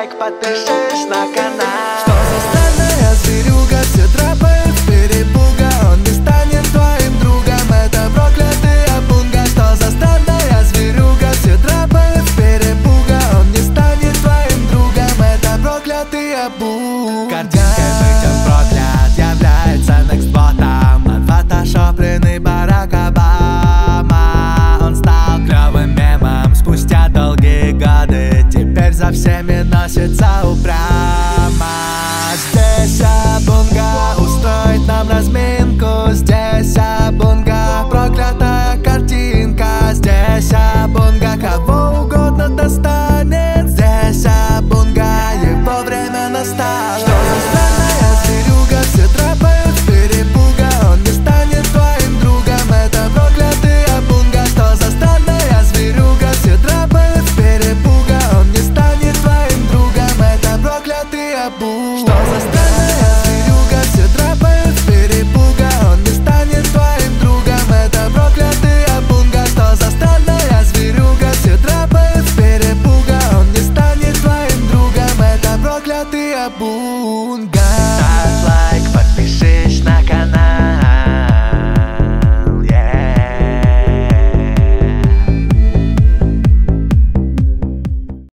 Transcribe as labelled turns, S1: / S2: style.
S1: лайк, подпишись на канал.
S2: Что за странная зверюга, все драпает с перепуга. Он не станет твоим другом, это проклятый Абунга. Что за странная зверюга, все драпает с перепуга. Он не станет твоим другом, это проклятый Абунга. Картинкой быть он проклят, является некстботом. Отфотошопленный Барак Обама. Он стал клевым мемом спустя долгие годы. Теперь за всеми носится